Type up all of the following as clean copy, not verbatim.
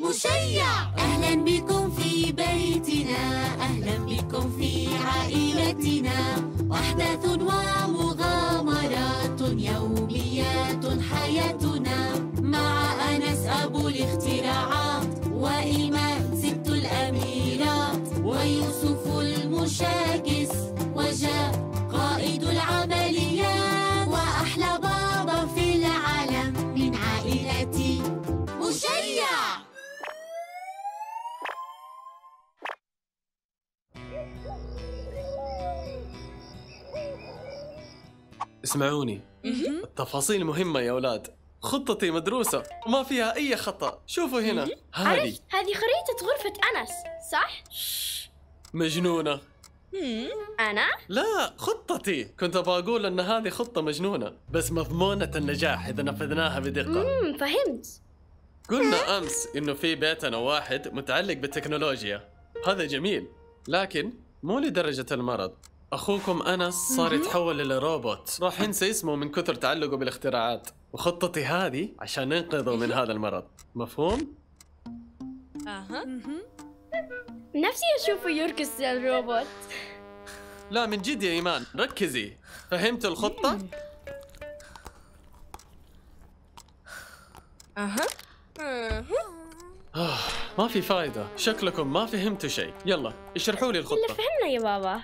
مشيع. أهلا بكم في بيتنا، أهلا بكم في عائلتنا. أحداث ومغامرات يوميات حياتنا، مع أنس أبو الاختراعات، وإيمان ست الأميرات، ويوسف المشاكس، وجاء قائد العمليات، وأحلى بابا في العالم من عائلتي مشيع. اسمعوني، التفاصيل مهمة يا أولاد. خطتي مدروسة وما فيها أي خطأ. شوفوا هنا، هذه خريطة غرفة أنس، صح؟ مجنونة. أنا؟ لا، خطتي. كنت أبغى أقول أن هذه خطة مجنونة بس مضمونة النجاح إذا نفذناها بدقة. فهمت. قلنا أمس إنه في بيتنا واحد متعلق بالتكنولوجيا، هذا جميل، لكن مو لدرجة المرض. أخوكم أنس صار يتحول إلى روبوت، راح ينسى اسمه من كثر تعلقه بالاختراعات، وخطتي هذه عشان ننقذه من هذا المرض. مفهوم؟ نفسي أشوفه يركض زي الروبوت. لا من جد يا إيمان، ركزي. فهمت الخطة؟ ما في فايدة، شكلكم ما فهمتوا شيء. يلا اشرحوا لي الخطة. فهمنا يا بابا.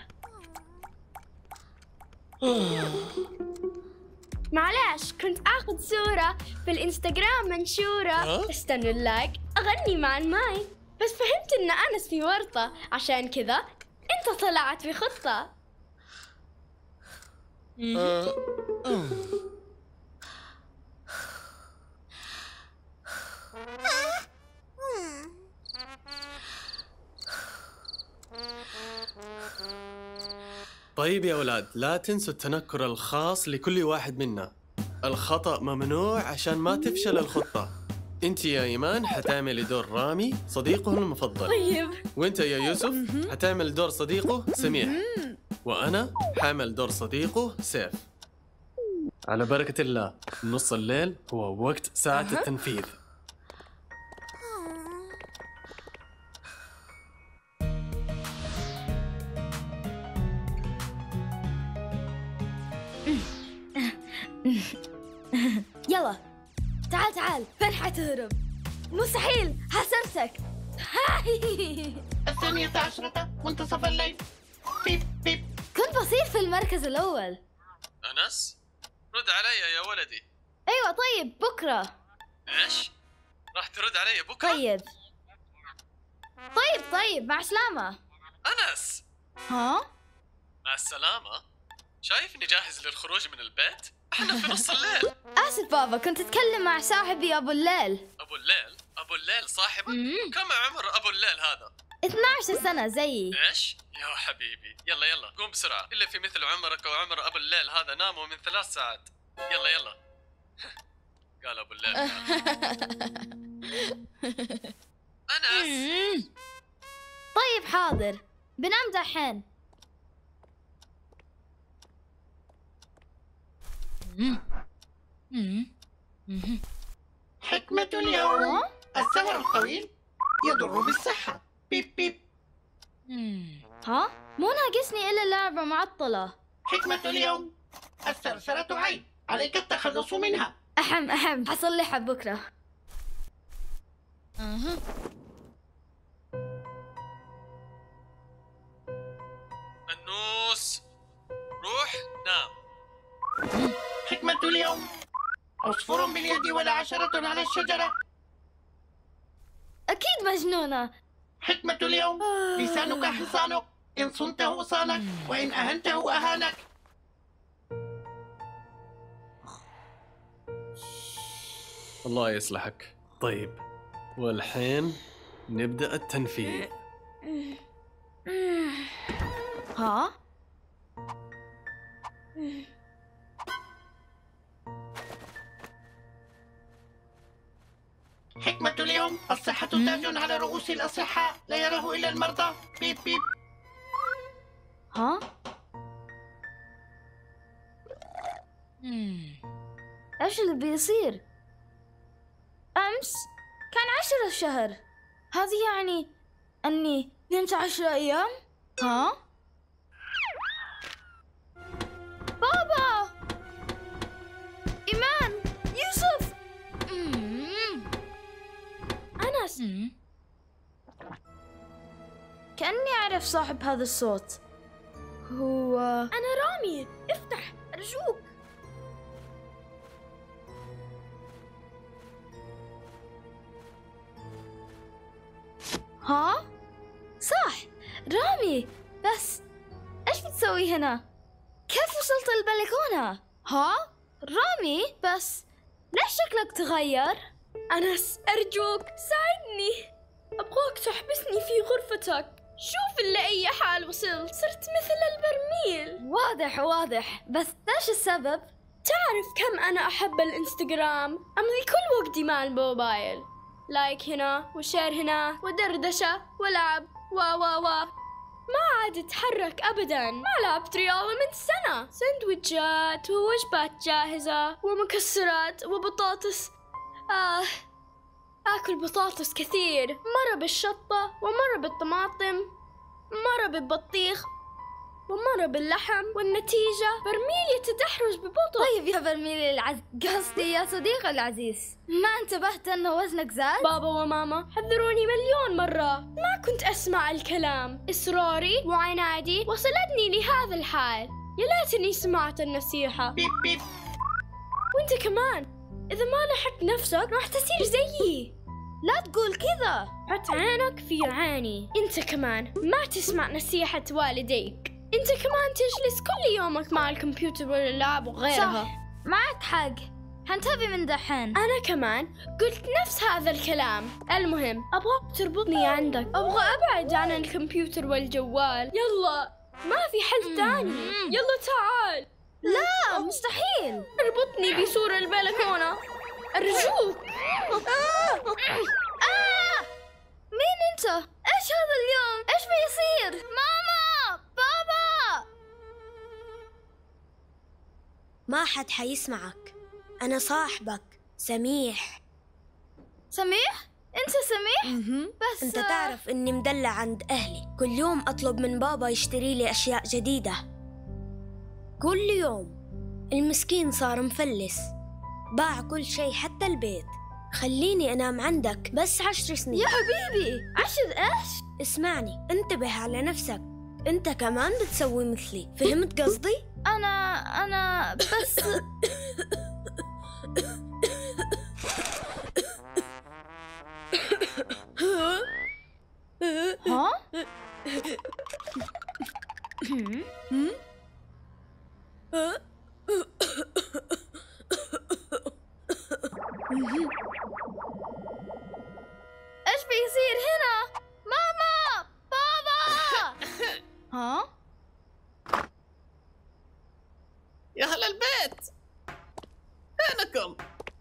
معلش، كنت آخذ صورة في الإنستغرام منشورة، استنوا اللايك، أغني مع الماي، بس فهمت إن أنس في ورطة، عشان كذا أنت طلعت بخطة. طيب يا أولاد، لا تنسوا التنكر الخاص لكل واحد منا. الخطأ ممنوع عشان ما تفشل الخطة. انت يا إيمان حتعملي دور رامي صديقه المفضل. طيب. وانت يا يوسف حتعمل دور صديقه سميح. وأنا حعمل دور صديقه سيف. على بركة الله، نص الليل هو وقت ساعة التنفيذ. يلا تعال فين حتهرب؟ مستحيل، حسرتك. 12 منتصف الليل. بيب بيب. كنت بصير في المركز الأول. أنس، رد علي يا ولدي. أيوة طيب، بكرة. إيش؟ راح ترد علي بكرة؟ طيب مع السلامة. أنس، ها؟ مع السلامة؟ شايفني جاهز للخروج من البيت؟ احنا في نص الليل. آسف بابا، كنت أتكلم مع صاحبي أبو الليل. أبو الليل؟ أبو الليل صاحبك؟ كم عمر أبو الليل هذا؟ 12 سنة زيي. إيش؟ يا حبيبي، يلا قوم بسرعة. إلا في مثل عمرك وعمر أبو الليل هذا ناموا من 3 ساعات. يلا قال أبو الليل. أنس. طيب حاضر، بنام دحين. حكمة اليوم: السهر الطويل يضر بالصحة. بيب بيب. ها؟ مو ناقصني إلا لعبة معطلة. حكمة اليوم: الثرثرة عيب، عليك التخلص منها. أحم حصلحها بكرة. النوس، روح نام. حكمة اليوم: عصفور باليد ولا 10 على الشجرة. أكيد مجنونة. حكمة اليوم: لسانك حصانك، إن صنته صانك وإن أهنته أهانك. الله يصلحك. طيب، والحين نبدأ التنفيذ. ها؟ حكمة اليوم: الصحة تاج على رؤوس الأصحاء، لا يراه إلا المرضى. بيب بيب. ها؟ إيش اللي بيصير؟ أمس كان 10 شهر، هذه يعني أني نمت 10 أيام؟ ها؟ بابا! إيمان! يوسف! أنس! كأني أعرف صاحب هذا الصوت. هو أنا رامي، افتح أرجوك. ها؟ صح، رامي. بس إيش بتسوي هنا؟ كيف وصلت البلكونة؟ ها؟ رامي، بس ليش شكلك تغير؟ أنس أرجوك ساعدني، أبغاك تحبسني في غرفتك. شوف لأي حال وصلت، صرت مثل البرميل. واضح، بس إيش السبب؟ تعرف كم أنا أحب الإنستغرام؟ أمضي كل وقتي مع الموبايل، لايك هنا وشير هنا ودردشة ولعب ما عاد أتحرك أبداً. ما لعبت رياضة من سنة. سندويتشات ووجبات جاهزة ومكسرات وبطاطس. آكل بطاطس كثير، مرة بالشطة ومرة بالطماطم، مرة بالبطيخ ومرة باللحم، والنتيجة برميل يتدحرج ببطء. طيب يا برميل قصدي يا صديقي العزيز، ما انتبهت أن وزنك زاد؟ بابا وماما حذروني مليون مرة، ما كنت أسمع الكلام. إصراري وعنادي وصلتني لهذا الحال. يا ليتني سمعت النصيحة. بيب بيب. وانت كمان، إذا ما لحقت نفسك راح تصير زيي. لا تقول كذا. حط عينك في عيني. انت كمان ما تسمع نصيحة والديك. انت كمان تجلس كل يومك مع الكمبيوتر والألعاب وغيرها. صح، معك حق، حنتبه من دحين. أنا كمان قلت نفس هذا الكلام. المهم أبغاك تربطني عندك، أبغى أبعد عن الكمبيوتر والجوال. يلا، ما في حل ثاني. يلا تعال. لا مستحيل. اربطني بسور البلكونة أرجوك. مين أنت؟ إيش هذا اليوم؟ إيش بيصير؟ ماما! بابا! ما حد حيسمعك. أنا صاحبك سميح. سميح؟ أنت سميح؟ بس أنت تعرف إني مدلع عند أهلي، كل يوم أطلب من بابا يشتري لي أشياء جديدة كل يوم. المسكين صار مفلس، باع كل شيء حتى البيت. خليني أنام عندك بس 10 سنين. يا حبيبي 10 إيش؟ اسمعني، انتبه على نفسك، أنت كمان بتسوي مثلي، فهمت قصدي؟ أنا بس ها؟ إيش بيصير هنا؟ ماما! بابا! ها؟ يا هلا البيت، فينكم؟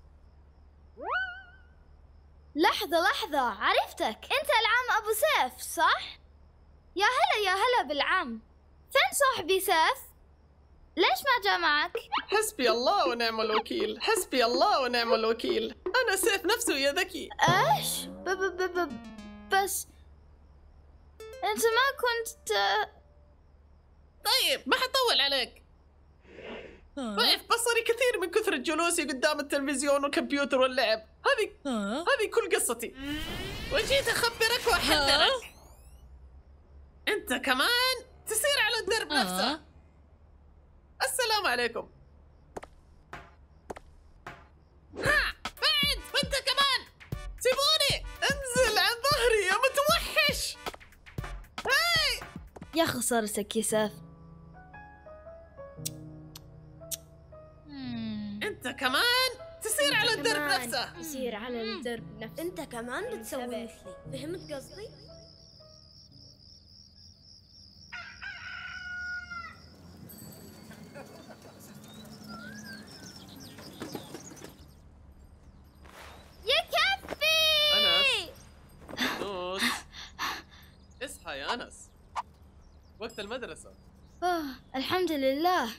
لحظة، عرفتك، أنت العم أبو سيف صح؟ يا هلا بالعم. فين صاحبي سيف؟ ليش ما جاء معك؟ حسبي الله ونعم الوكيل، حسبي الله ونعم الوكيل. أنا سيف نفسه يا ذكي. إيش؟ بس أنت ما كنت طيب ما حطول عليك. ضعف بصري كثير من كثرة جلوسي قدام التلفزيون والكمبيوتر واللعب. هذه كل قصتي، وجيت أخبرك وأحذرك. أنت كمان تسير على الدرب نفسه. السلام عليكم. ها بعد، وأنت كمان سيبوني. انزل عن ظهري يا متوحش. هاي يا خسارتك يا سيف. أنت كمان تسير على الدرب نفسه. يصير على الدرب نفسه. أنت كمان بتسوي مثلي، فهمت قصدي؟ يكفي! أنس، نوس، اصحى يا أنس، وقت المدرسة. الحمد لله.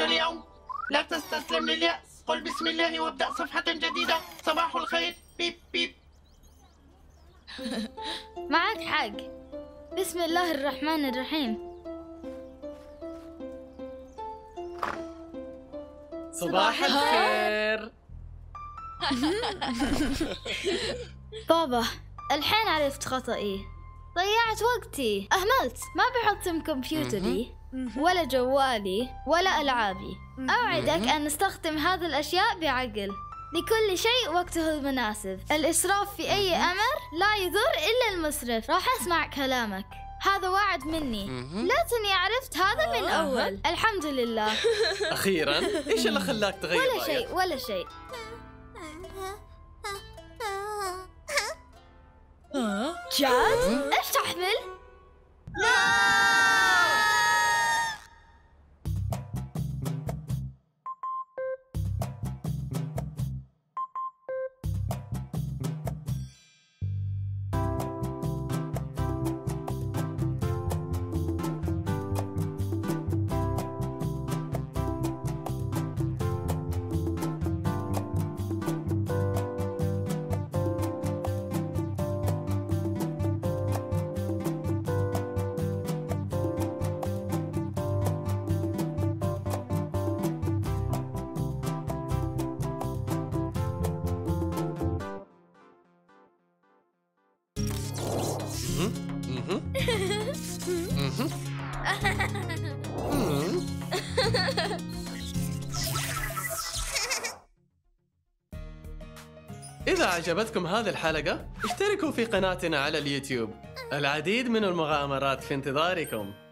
اليوم. لا تستسلم لليأس، قل بسم الله وابدأ صفحة جديدة. صباح الخير. بيب بيب. معك حق. بسم الله الرحمن الرحيم. صباح الخير. بابا، الحين عرفت خطأي. ضيعت وقتي، أهملت، ما بحط كمبيوتري ولا جوالي ولا ألعابي. أوعدك أن نستخدم هذه الأشياء بعقل. لكل شيء وقته المناسب. الإسراف في أي أمر لا يضر إلا المسرف. راح أسمع كلامك، هذا وعد مني. ليتني عرفت هذا من أول. الحمد لله. أخيراً، إيش اللي خلاك تغير ولا رأيك؟ شيء ولا شيء. جاد؟ إيش تحمل؟ إذا عجبتكم هذه الحلقة اشتركوا في قناتنا على اليوتيوب. العديد من المغامرات في انتظاركم.